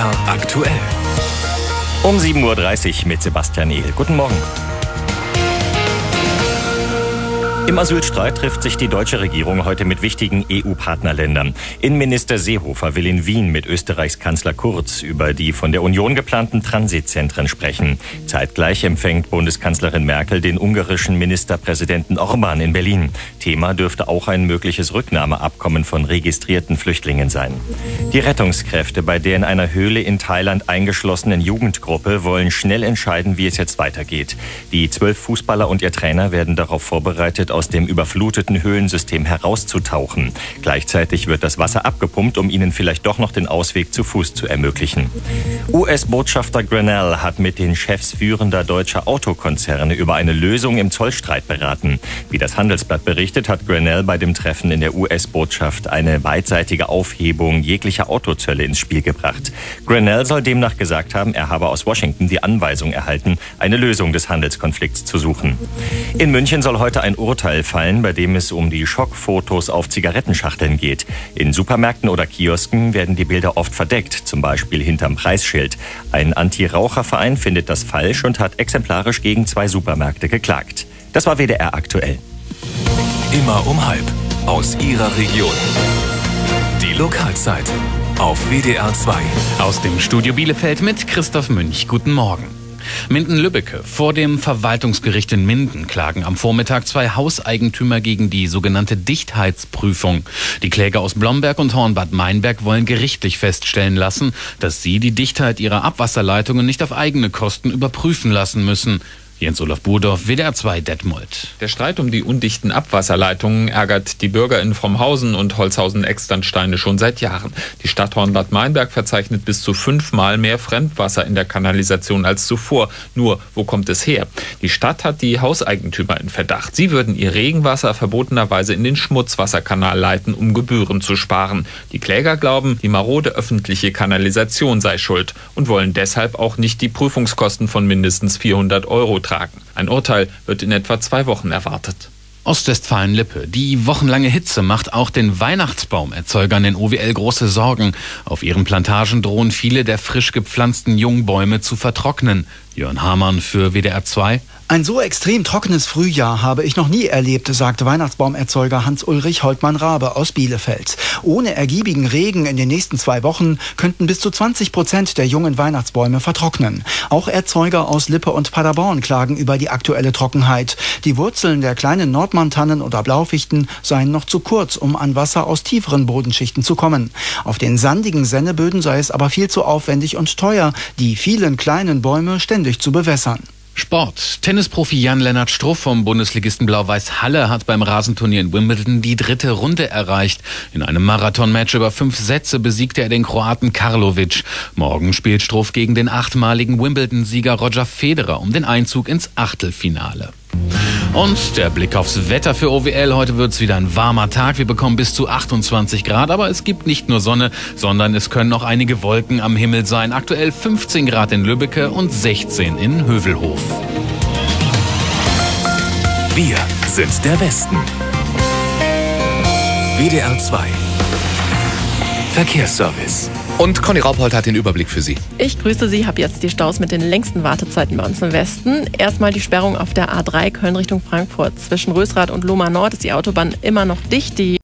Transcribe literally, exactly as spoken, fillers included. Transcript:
R aktuell. Um sieben Uhr dreißig mit Sebastian Ehl. Guten Morgen. Im Asylstreit trifft sich die deutsche Regierung heute mit wichtigen E U-Partnerländern. Innenminister Seehofer will in Wien mit Österreichs Kanzler Kurz über die von der Union geplanten Transitzentren sprechen. Zeitgleich empfängt Bundeskanzlerin Merkel den ungarischen Ministerpräsidenten Orban in Berlin. Thema dürfte auch ein mögliches Rücknahmeabkommen von registrierten Flüchtlingen sein. Die Rettungskräfte bei der in einer Höhle in Thailand eingeschlossenen Jugendgruppe wollen schnell entscheiden, wie es jetzt weitergeht. Die zwölf Fußballer und ihr Trainer werden darauf vorbereitet, aus dem überfluteten Höhlensystem herauszutauchen. Gleichzeitig wird das Wasser abgepumpt, um ihnen vielleicht doch noch den Ausweg zu Fuß zu ermöglichen. U S-Botschafter Grenell hat mit den Chefs führender deutscher Autokonzerne über eine Lösung im Zollstreit beraten. Wie das Handelsblatt berichtet, hat Grenell bei dem Treffen in der U S-Botschaft eine beidseitige Aufhebung jeglicher Autozölle ins Spiel gebracht. Grenell soll demnach gesagt haben, er habe aus Washington die Anweisung erhalten, eine Lösung des Handelskonflikts zu suchen. In München soll heute ein Urteil fallen, bei dem es um die Schockfotos auf Zigarettenschachteln geht. In Supermärkten oder Kiosken werden die Bilder oft verdeckt, zum Beispiel hinterm Preisschild. Ein Anti-Raucher-Verein findet das falsch und hat exemplarisch gegen zwei Supermärkte geklagt. Das war W D R aktuell. Immer um halb aus Ihrer Region. Die Lokalzeit auf W D R zwei. Aus dem Studio Bielefeld mit Christoph Münch. Guten Morgen. Minden-Lübbecke. Vor dem Verwaltungsgericht in Minden klagen am Vormittag zwei Hauseigentümer gegen die sogenannte Dichtheitsprüfung. Die Kläger aus Blomberg und Hornbad Meinberg wollen gerichtlich feststellen lassen, dass sie die Dichtheit ihrer Abwasserleitungen nicht auf eigene Kosten überprüfen lassen müssen. Jens-Olaf Burdorf, W D R zwei Detmold. Der Streit um die undichten Abwasserleitungen ärgert die Bürger in Frommhausen und Holzhausen-Externsteine schon seit Jahren. Die Stadt Hornbad Meinberg verzeichnet bis zu fünfmal mehr Fremdwasser in der Kanalisation als zuvor. Nur, wo kommt es her? Die Stadt hat die Hauseigentümer in Verdacht. Sie würden ihr Regenwasser verbotenerweise in den Schmutzwasserkanal leiten, um Gebühren zu sparen. Die Kläger glauben, die marode öffentliche Kanalisation sei schuld und wollen deshalb auch nicht die Prüfungskosten von mindestens vierhundert Euro tragen. Ein Urteil wird in etwa zwei Wochen erwartet. Ostwestfalen-Lippe. Die wochenlange Hitze macht auch den Weihnachtsbaumerzeugern in O W L große Sorgen. Auf ihren Plantagen drohen viele der frisch gepflanzten Jungbäume zu vertrocknen. Jörn Hamann für W D R zwei. Ein so extrem trockenes Frühjahr habe ich noch nie erlebt, sagt Weihnachtsbaumerzeuger Hans-Ulrich Holtmann-Rabe aus Bielefeld. Ohne ergiebigen Regen in den nächsten zwei Wochen könnten bis zu zwanzig Prozent der jungen Weihnachtsbäume vertrocknen. Auch Erzeuger aus Lippe und Paderborn klagen über die aktuelle Trockenheit. Die Wurzeln der kleinen Nordmann-Tannen oder Blaufichten seien noch zu kurz, um an Wasser aus tieferen Bodenschichten zu kommen. Auf den sandigen Senneböden sei es aber viel zu aufwendig und teuer, die vielen kleinen Bäume ständig zu bewässern. Sport. Tennisprofi Jan-Lennart Struff vom Bundesligisten Blau-Weiß Halle hat beim Rasenturnier in Wimbledon die dritte Runde erreicht. In einem Marathonmatch über fünf Sätze besiegte er den Kroaten Karlovic. Morgen spielt Struff gegen den achtmaligen Wimbledon-Sieger Roger Federer um den Einzug ins Achtelfinale. Und der Blick aufs Wetter für O W L. Heute wird es wieder ein warmer Tag. Wir bekommen bis zu achtundzwanzig Grad. Aber es gibt nicht nur Sonne, sondern es können auch einige Wolken am Himmel sein. Aktuell fünfzehn Grad in Lübbecke und sechzehn in Hövelhof. Wir sind der Westen. W D R zwei. Verkehrsservice. Und Conny Raupholt hat den Überblick für Sie. Ich grüße Sie, habe jetzt die Staus mit den längsten Wartezeiten bei uns im Westen. Erstmal die Sperrung auf der A drei Köln Richtung Frankfurt. Zwischen Rösrath und Lohmar Nord ist die Autobahn immer noch dicht. Die